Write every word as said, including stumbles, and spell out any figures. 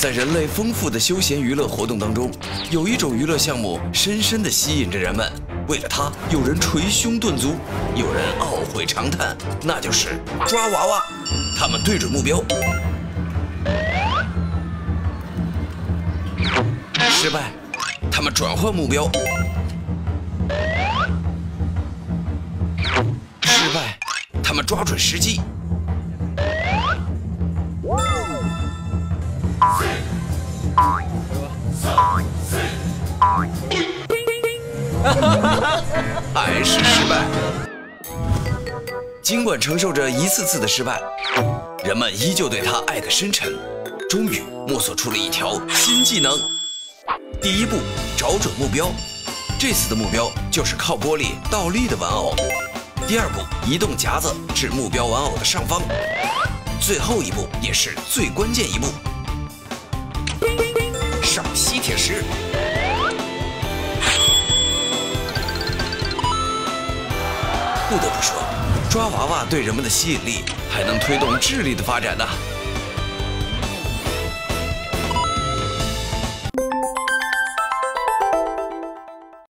在人类丰富的休闲娱乐活动当中，有一种娱乐项目深深地吸引着人们。为了它，有人捶胸顿足，有人懊悔长叹，那就是抓娃娃。他们对准目标，失败；他们转换目标，失败；他们抓准时机。 还是失败。尽管承受着一次次的失败，人们依旧对它爱得深沉。终于摸索出了一条新技能。第一步，找准目标。这次的目标就是靠玻璃倒立的玩偶。第二步，移动夹子至目标玩偶的上方。最后一步也是最关键一步，上吸铁石。 不得不说，抓娃娃对人们的吸引力还能推动智力的发展呢。